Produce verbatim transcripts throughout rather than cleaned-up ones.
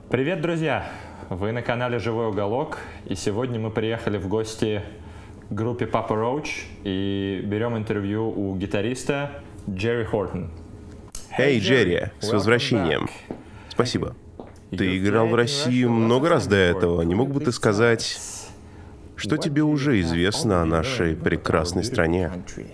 Привет, друзья! Вы на канале Живой уголок, и сегодня мы приехали в гости к группе Papa Roach и берем интервью у гитариста Джерри Хортон. Эй, Джерри, с возвращением. Спасибо. Ты играл в России много раз до этого. Не мог бы ты сказать, что тебе уже известно о нашей прекрасной стране?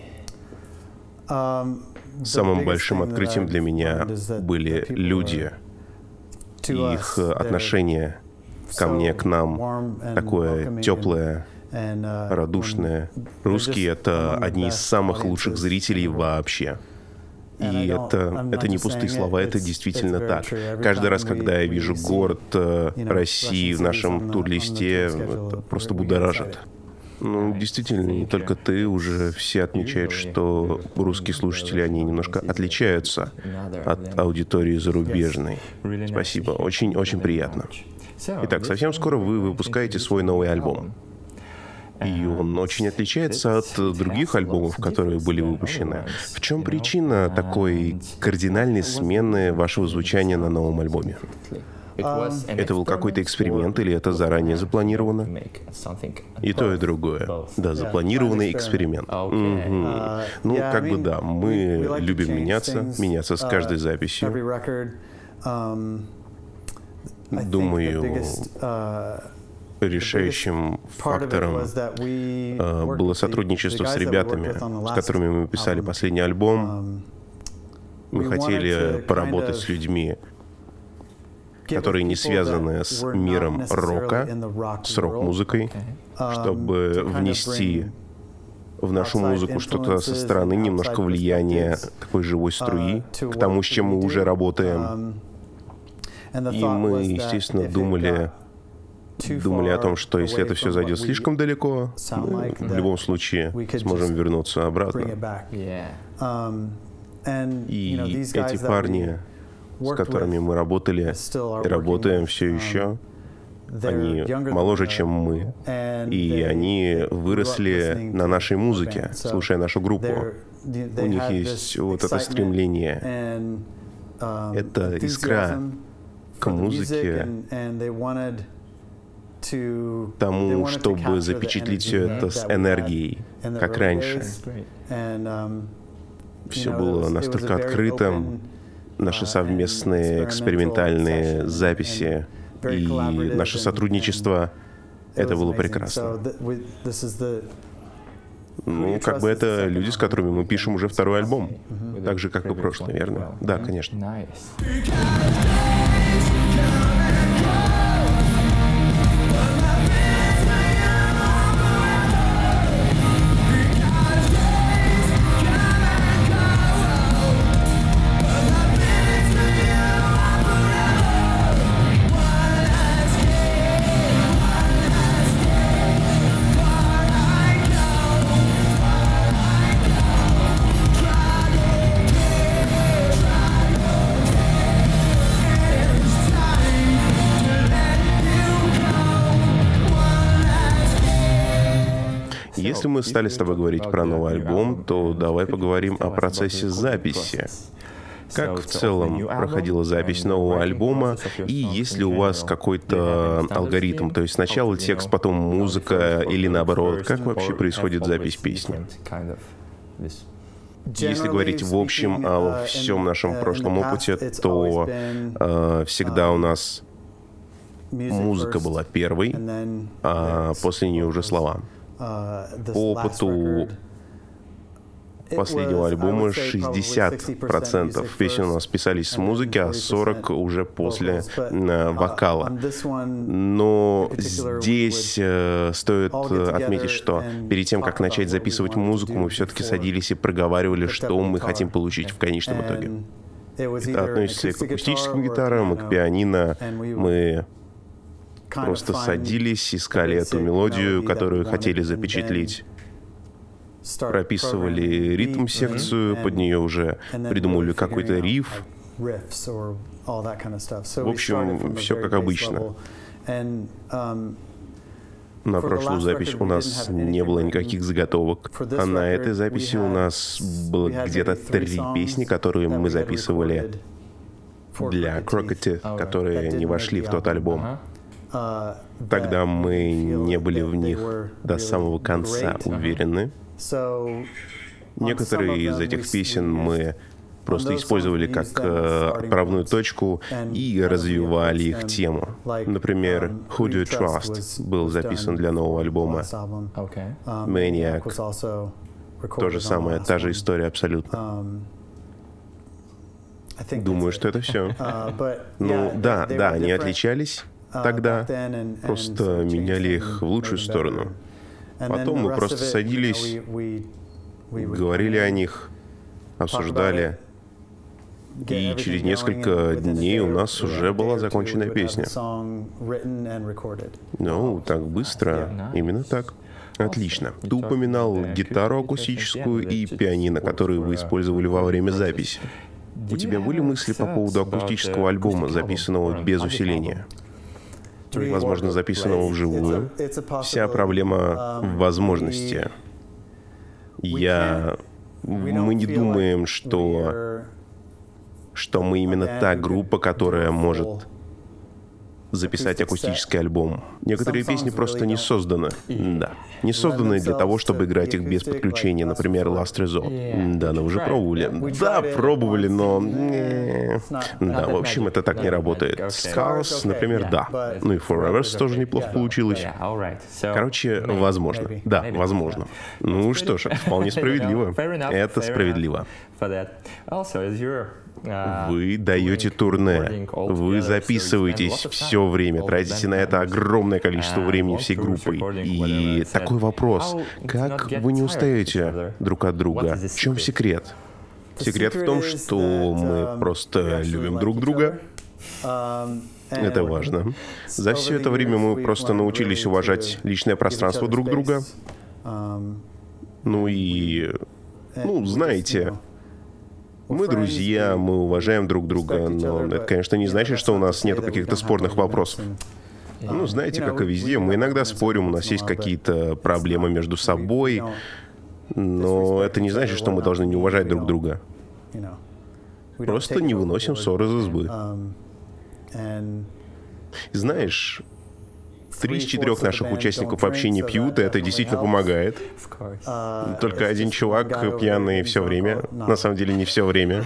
Самым большим открытием для меня были люди. Их отношение ко мне, к нам, такое теплое, радушное. Русские — это одни из самых лучших зрителей вообще. И это, это не пустые слова, это действительно так. Каждый раз, когда я вижу город России в нашем тур-листе, это просто будоражит. Ну, действительно, не только ты, уже все отмечают, что русские слушатели, они немножко отличаются от аудитории зарубежной. Спасибо, очень-очень приятно. Итак, совсем скоро вы выпускаете свой новый альбом. И он очень отличается от других альбомов, которые были выпущены. В чем причина такой кардинальной смены вашего звучания на новом альбоме? Это был какой-то эксперимент или это заранее запланировано? И то, и другое. Да, запланированный эксперимент. Угу. Ну, как бы да, мы любим меняться, меняться с каждой записью. Думаю, решающим фактором э, было сотрудничество с ребятами, с которыми мы писали последний альбом. Мы хотели поработать с людьми, которые не связаны с миром рока, с рок-музыкой, чтобы внести в нашу музыку что-то со стороны, немножко влияния такой живой струи к тому, с чем мы уже работаем. И мы, естественно, думали... Думали о том, что если это все зайдет слишком далеко, мы в любом случае сможем вернуться обратно. И эти парни, с которыми мы работали и работаем все еще, они моложе, чем мы, и они выросли на нашей музыке, слушая нашу группу. У них есть вот это стремление, это искра к музыке, тому, чтобы запечатлеть все это с энергией, как раньше. Все было настолько открытым, наши совместные экспериментальные записи и наше сотрудничество, это было прекрасно. Ну, как бы это люди, с которыми мы пишем уже второй альбом, так же, как и прошлый, верно? Да, конечно. Если мы стали с тобой говорить про новый альбом, то давай поговорим о процессе записи. Как в целом проходила запись нового альбома, и есть ли у вас какой-то алгоритм, то есть сначала текст, потом музыка, или наоборот, как вообще происходит запись песни? Если говорить в общем о всем нашем прошлом опыте, то э, всегда у нас музыка была первой, а после нее уже слова. По опыту последнего альбома шестьдесят процентов песен у нас писались с музыки, а сорок процентов уже после э, вокала. Но здесь э, стоит отметить, что перед тем, как начать записывать музыку, мы все-таки садились и проговаривали, что мы хотим получить в конечном итоге. Это относится и к акустическим гитарам, и к пианино. Мы просто садились, искали эту мелодию, которую хотели запечатлеть. Прописывали ритм-секцию, под нее уже придумали какой-то риф. В общем, все как обычно. На прошлую запись у нас не было никаких заготовок, а на этой записи у нас было где-то три песни, которые мы записывали для Crooked, которые не вошли в тот альбом. Тогда мы не были в них до самого конца уверены. Некоторые из этих песен мы просто использовали как э, отправную точку и развивали их тему. Например, Who Do You Trust был записан для нового альбома. Maniac. То же самое, та же история абсолютно. Думаю, что это все. Ну да, да, они отличались тогда, просто меняли их в лучшую сторону. Потом мы просто садились, говорили о них, обсуждали, и через несколько дней у нас уже была законченная песня. Ну, так быстро, именно так. Отлично. Ты упоминал гитару акустическую и пианино, которые вы использовали во время записи. У тебя были мысли по поводу акустического альбома, записанного без усиления? Возможно, записанного вживую? Вся проблема в возможности. Я... Мы не думаем, что... что мы именно та группа, которая может записать акустический альбом. Некоторые песни просто не созданы. Да. Не созданы для того, чтобы играть их без подключения. Например, Last Resort. Да, но вы же пробовали. Да, пробовали, но... Да, в общем, это так не работает. Scars, например, да. Ну и Forevers тоже неплохо получилось. Короче, возможно. Да, возможно. Ну что ж, вполне справедливо. Это справедливо. Вы даете турне, вы записываетесь все время, тратите на это огромное количество времени всей группой. И такой вопрос, как вы не устаете друг от друга? В чем секрет? Секрет в том, что мы просто любим друг друга. Это важно. За все это время мы просто научились уважать личное пространство друг друга. Ну и... Ну, знаете... Мы друзья, мы уважаем друг друга, но это, конечно, не значит, что у нас нет каких-то спорных вопросов. Ну, знаете, как и везде, мы иногда спорим, у нас есть какие-то проблемы между собой, но это не значит, что мы должны не уважать друг друга. Просто не выносим ссор из избы. Знаешь... Три из четырех наших участников вообще не пьют, и это действительно помогает. Только один чувак пьяный все время. На самом деле не все время.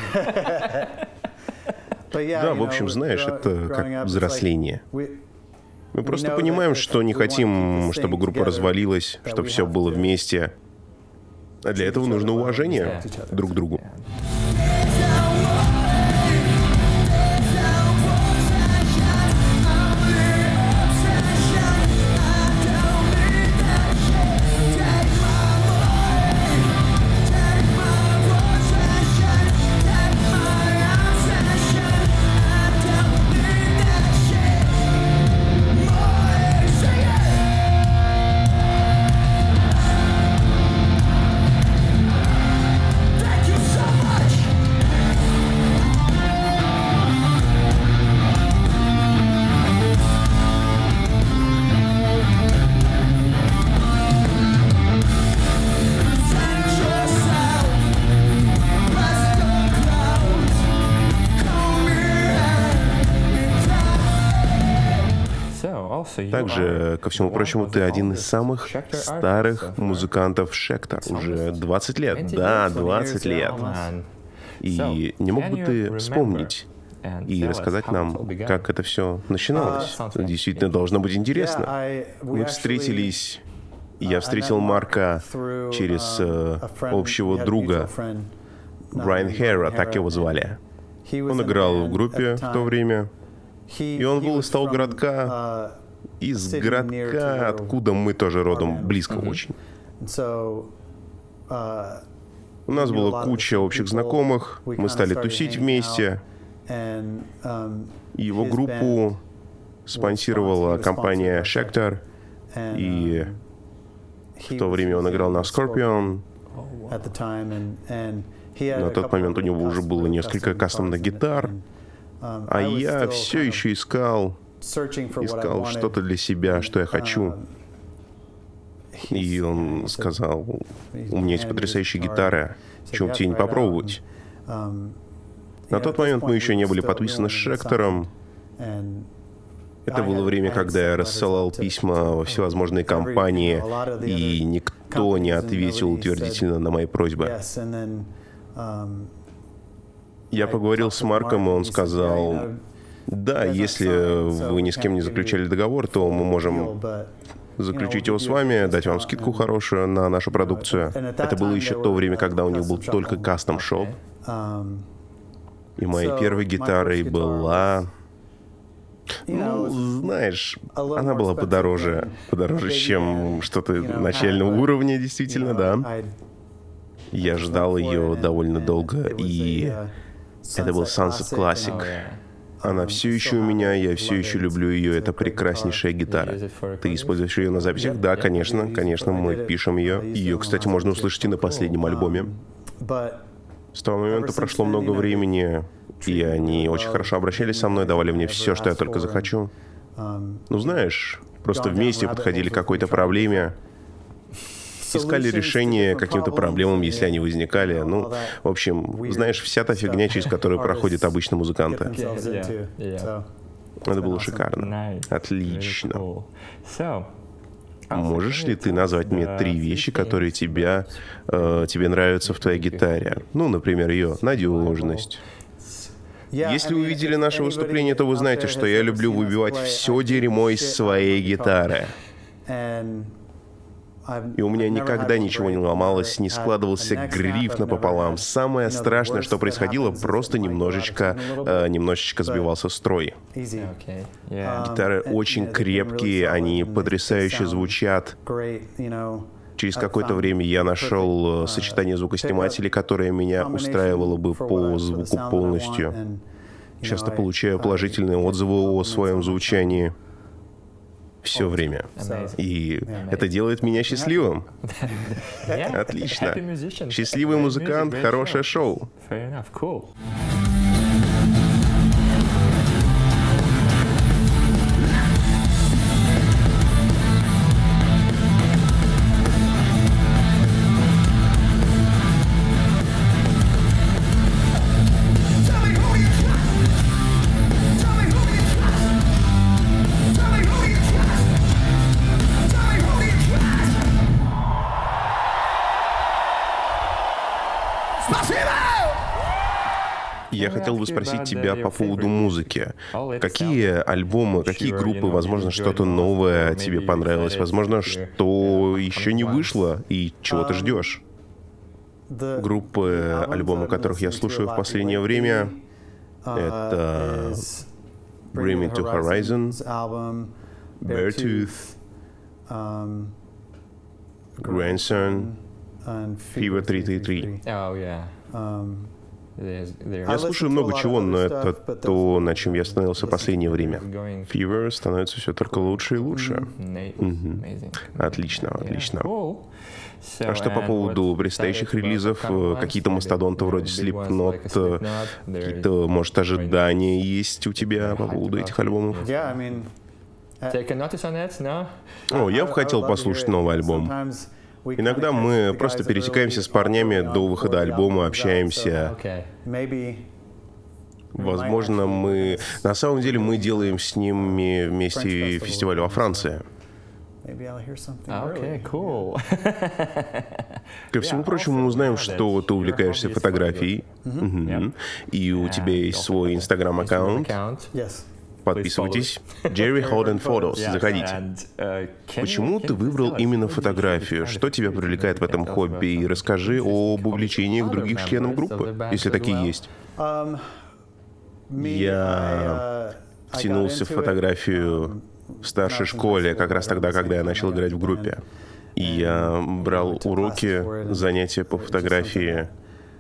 Да, в общем, знаешь, это как взросление. Мы просто понимаем, что не хотим, чтобы группа развалилась, чтобы все было вместе. А для этого нужно уважение друг к другу. Также, ко всему прочему, ты один из самых старых музыкантов Schecter. Уже двадцать лет. Да, двадцать лет. И не мог бы ты вспомнить и рассказать нам, как это все начиналось? Действительно, должно быть интересно. Мы встретились... Я встретил Марка через э, общего друга, Брайан Хейра, так его звали. Он играл в группе в то время, и он был из того городка, из городка, откуда мы тоже родом, близко очень. У нас была куча общих знакомых, мы стали тусить вместе. Его группу спонсировала компания Schecter, и в то время он играл на Scorpion. На тот момент у него уже было несколько кастомных гитар, а я все еще искал, искал что-то для себя, что я хочу. И он сказал: у меня есть потрясающая гитара, почему бы тебе не попробовать? На тот момент мы еще не были подписаны с Шектором. Это было время, когда я рассылал письма во всевозможные компании, и никто не ответил утвердительно на мои просьбы. Я поговорил с Марком, и он сказал: да, если вы ни с кем не заключали договор, то мы можем заключить его с вами, дать вам скидку хорошую на нашу продукцию. Это было еще то время, когда у них был только кастом-шоп. И моей первой гитарой была... Ну, знаешь, она была подороже, подороже, чем что-то начального уровня, действительно, да. Я ждал ее довольно долго, и это был Sunset Classic. Она все еще у меня, я все еще люблю ее, это прекраснейшая гитара. Ты используешь ее на записях? Да, конечно, конечно, мы пишем ее. Ее, кстати, можно услышать и на последнем альбоме. С того момента прошло много времени, и они очень хорошо обращались со мной, давали мне все, что я только захочу. Ну, знаешь, просто вместе подходили к какой-то проблеме, искали решение каким-то проблемам, если они возникали. Ну, в общем, знаешь, вся та фигня, через которую проходят обычно музыканты. Это было шикарно. Отлично. Можешь ли ты назвать мне три вещи, которые тебя, э, тебе нравятся в твоей гитаре? Ну, например, ее надежность. Если вы видели наше выступление, то вы знаете, что я люблю выбивать все дерьмо из своей гитары. И у меня никогда ничего не ломалось, не складывался гриф напополам. Самое страшное, что происходило, просто немножечко, э, немножечко сбивался строй. Гитары очень крепкие, они потрясающе звучат. Через какое-то время я нашел сочетание звукоснимателей, которое меня устраивало бы по звуку полностью. Часто получаю положительные отзывы о своем звучании. Все время. И это делает меня счастливым. Отлично. Счастливый музыкант, хорошее шоу. Я хотел бы спросить тебя по поводу музыки. Какие альбомы, какие группы, возможно, что-то новое тебе понравилось, возможно, что еще не вышло и чего ты ждешь? Группы, альбомы которых я слушаю в последнее время, это Bring Me to Horizon, Beartooth, Grandson, Fever три три три. Я слушаю много чего, но это то, на чем я остановился в последнее время. Fever становится все только лучше и лучше. Угу. Отлично, отлично. А что по поводу предстоящих релизов? Какие-то мастодонты вроде Slipknot, какие-то, может, ожидания есть у тебя по поводу этих альбомов? О, я бы хотел послушать новый альбом. Иногда мы просто пересекаемся с парнями до выхода альбома, общаемся. Возможно, мы... На самом деле мы делаем с ними вместе фестиваль во Франции. Ко всему прочему, мы узнаем, что ты увлекаешься фотографией, угу. И у тебя есть свой инстаграм-аккаунт. Подписывайтесь. Jerry Holden Photos. Заходите. Почему ты выбрал именно фотографию? Что тебя привлекает в этом хобби? И расскажи об увлечениях других членов группы, если такие есть. Я втянулся в фотографию в старшей школе, как раз тогда, когда я начал играть в группе. И я брал уроки, занятия по фотографии.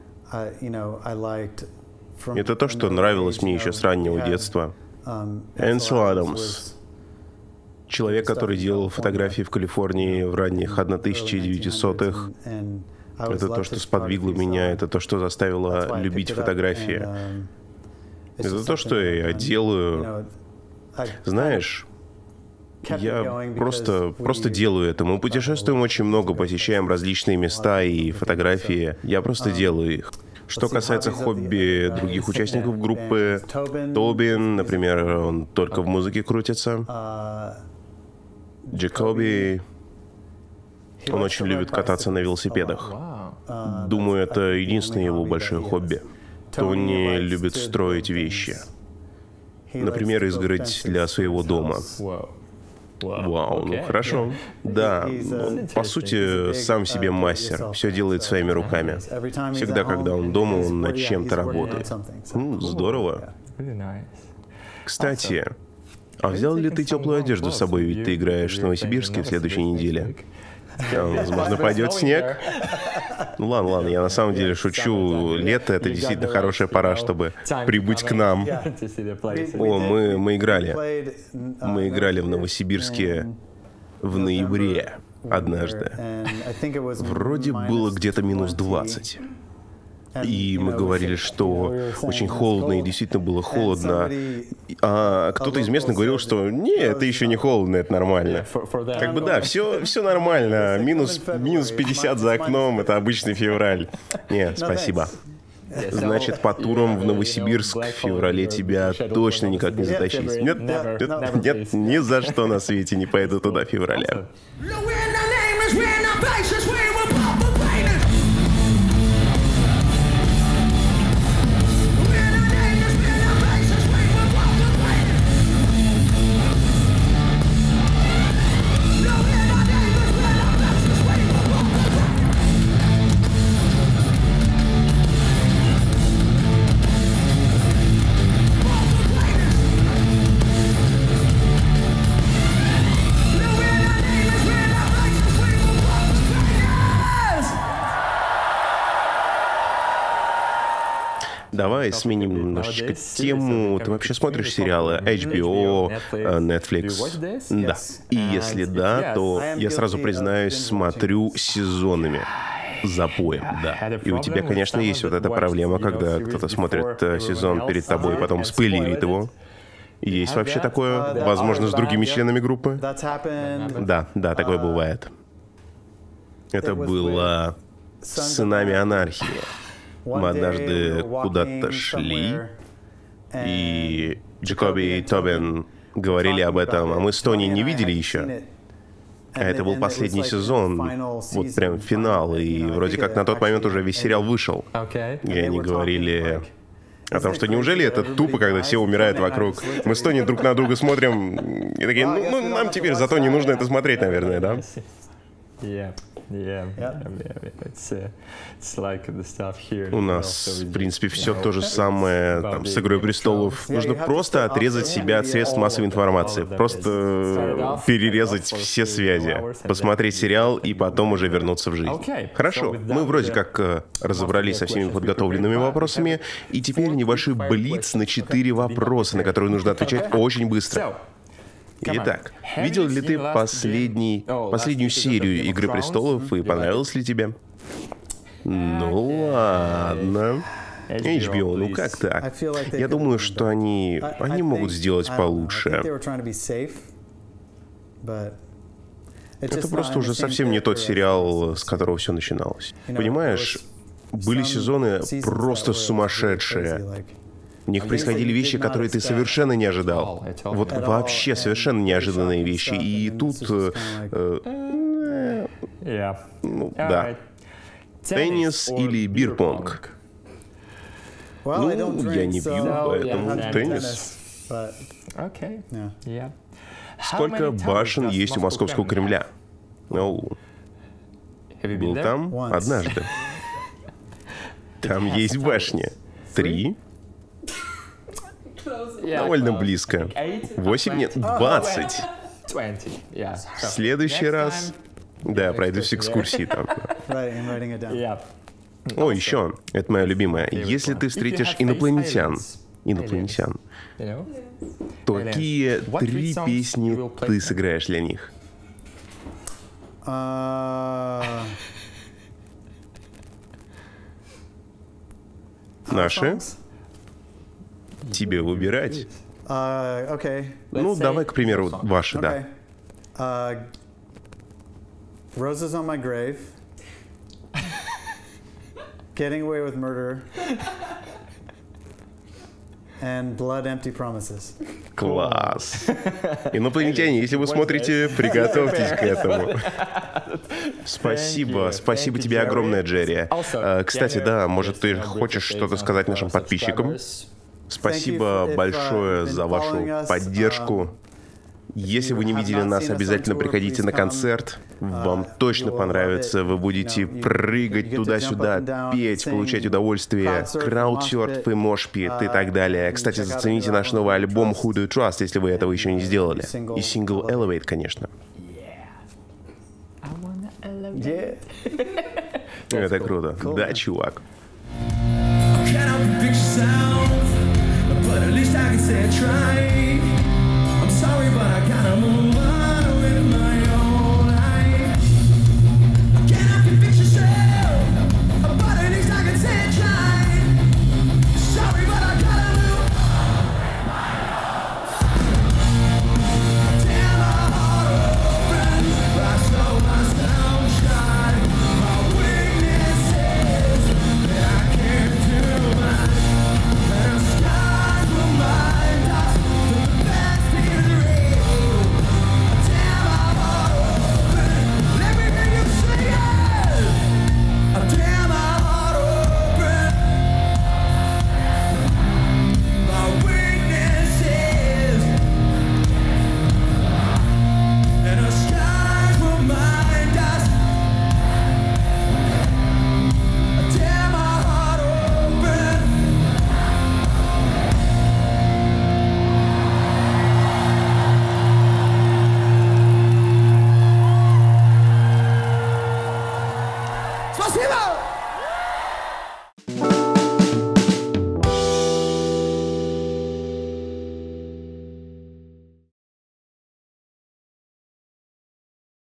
Это то, что нравилось мне еще с раннего детства. Энсел Адамс, человек, который делал фотографии в Калифорнии в ранних тысяча девятисотых. Это то, что сподвигло меня, это то, что заставило любить фотографии. Это то, что я делаю. Знаешь, я просто, просто делаю это. Мы путешествуем очень много, посещаем различные места и фотографии. Я просто делаю их. Что касается хобби других участников группы, Тобин, например, он только в музыке крутится. Джекоби, он очень любит кататься на велосипедах. Думаю, это единственное его большое хобби. Тони любит строить вещи. Например, изгородь для своего дома. Вау, ну хорошо. Да, он, по сути, сам себе мастер. Все делает своими руками. Всегда, когда он дома, он над чем-то работает. Ну, здорово. Кстати, а взял ли ты теплую одежду с собой, ведь ты играешь в Новосибирске в следующей неделе? Там, возможно, пойдет снег. Ну ладно, ладно, я на самом деле шучу. Лето — это действительно хорошая пора, чтобы прибыть к нам. О, мы, мы играли. Мы играли в Новосибирске в ноябре однажды. Вроде было где-то минус двадцать. И мы говорили, что очень холодно, и действительно было холодно. А кто-то из местных говорил, что «не, это еще не холодно, это нормально». Как бы да, все, все нормально. Минус, минус пятьдесят за окном — это обычный февраль. Нет, спасибо. Значит, по турам в Новосибирск в феврале тебя точно никак не затащить. Нет, нет, нет, ни за что на свете не пойду туда в феврале. Давай сменим немножечко тему. Ты вообще смотришь сериалы эйч би о, Netflix? Да. И если да, то я сразу признаюсь, смотрю сезонами. Запоем, да. И у тебя, конечно, есть вот эта проблема, когда кто-то смотрит сезон перед тобой и потом спойлерит его. Есть вообще такое? Возможно, с другими членами группы? Да, да, такое бывает. Это было с «Сынами анархии». Мы однажды куда-то шли, и Джекоби и Тобин говорили об этом, а мы с Тони не видели еще. А это был последний сезон, вот прям финал, и вроде как на тот момент уже весь сериал вышел. И они говорили о том, что неужели это тупо, когда все умирают вокруг. Мы с Тони друг на друга смотрим, и такие, ну, ну нам теперь зато не нужно это смотреть, наверное, да? Yeah, yeah, yeah. It's, uh, it's like the stuff here. У нас, в принципе, все то же самое там, с «Игрой престолов». Нужно просто отрезать себя от средств массовой информации. Просто перерезать все связи. Посмотреть сериал и потом уже вернуться в жизнь. Хорошо, мы вроде как разобрались со всеми подготовленными вопросами. И теперь небольшой блиц на четыре вопроса, на которые нужно отвечать очень быстро. Итак, видел ли ты последний, последнюю серию «Игры престолов» и понравилось ли тебе? Ну ладно. эйч би о, ну как так? Я думаю, что они, они могут сделать получше. Это просто уже совсем не тот сериал, с которого все начиналось. Понимаешь, были сезоны просто сумасшедшие. В них происходили вещи, которые ты совершенно не ожидал. Вот вообще совершенно неожиданные вещи. И тут... Э, э, ну, да. Теннис или бирпонг? Ну, я не пью, поэтому теннис. Сколько башен есть у Московского Кремля? Ну, был там однажды. Там есть башни. Три? Довольно близко. Восемь? Нет, двадцать. В следующий раз... Да, пройдусь экскурсии там. О, еще. Это моя любимая. Если ты встретишь инопланетян, инопланетян, то какие три песни ты сыграешь для них? Наши? Тебе выбирать. Uh, okay. Ну, давай, к примеру, ваши, да. Uh, Roses on my grave. Getting Away with Murder and Blood Empty Promises. Класс. Инопланетяне, если вы смотрите, приготовьтесь к этому. Спасибо, спасибо тебе огромное, Джерри. Кстати, да, может, ты хочешь что-то сказать нашим подписчикам? Спасибо большое за вашу поддержку. Если вы не видели нас, обязательно приходите на концерт. Вам точно понравится. Вы будете прыгать туда-сюда, петь, получать удовольствие, краудсерф и мошпит и так далее. Кстати, зацените наш новый альбом Who Do You Trust, если вы этого еще не сделали. И сингл Elevate, конечно. Это круто. Да, чувак. But at least I can say I tried.